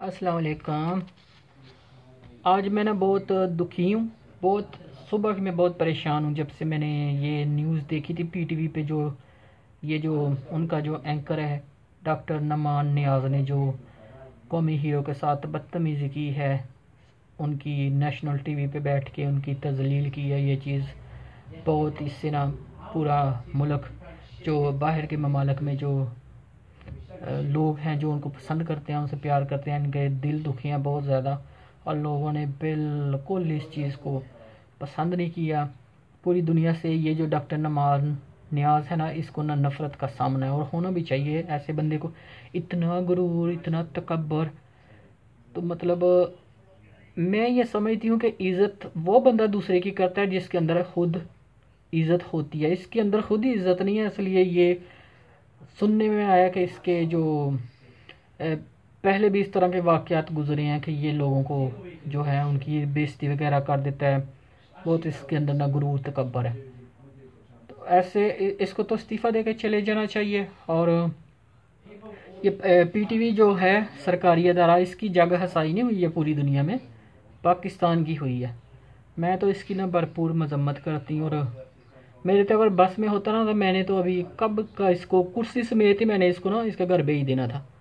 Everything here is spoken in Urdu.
السلام علیکم۔ آج میں بہت دکھی ہوں، بہت صبح میں بہت پریشان ہوں جب سے میں نے یہ نیوز دیکھی تھی پی ٹی وی پہ، جو ان کا جو اینکر ہے ڈاکٹر نعمان نیاز نے جو قومی ہیرو کے ساتھ بدتمیزی کی ہے، ان کی نیشنل ٹی وی پہ بیٹھ کے ان کی تذلیل کی ہے، یہ چیز بہت اس سے نا پورا ملک، جو باہر کے ممالک میں جو لوگ ہیں جو ان کو پسند کرتے ہیں، ان سے پیار کرتے ہیں، ان کے دل دکھی ہیں بہت زیادہ، اور لوگوں نے بالکل اس چیز کو پسند نہیں کیا پوری دنیا سے۔ یہ جو ڈاکٹر نعمان نیاز ہے نا، اس کو نہ نفرت کا سامنا ہے، اور ہونا بھی چاہیے ایسے بندے کو، اتنا غرور، اتنا تکبر۔ تو مطلب میں یہ سمجھتی ہوں کہ عزت وہ بندہ دوسرے کی کرتا ہے جس کے اندر خود عزت ہوتی ہے، اس کے اندر خود ہی عزت نہیں ہے، اس لیے یہ سننے میں آیا کہ اس کے جو پہلے بھی اس طرح کے واقعات گزرے ہیں کہ یہ لوگوں کو جو ہے ان کی بےعزتی وغیرہ کر دیتا ہے، بہت اس کے اندر نہ غرور تکبر ہے۔ تو ایسے اس کو تو استعفیٰ دے کے چلے جانا چاہیے۔ اور یہ پی ٹی وی جو ہے سرکاری ادارہ، اس کی جگ ہسائی نہیں ہوئی ہے پوری دنیا میں، پاکستان کی ہوئی ہے۔ میں تو اس کی نا بھرپور مذمت کرتی ہوں، اور میرے تو اگر بس میں ہوتا نا تو میں نے تو ابھی کب کا اس کو کرسی سمیت ہی میں نے اس کو نا اس کا گھر بھیج دینا تھا۔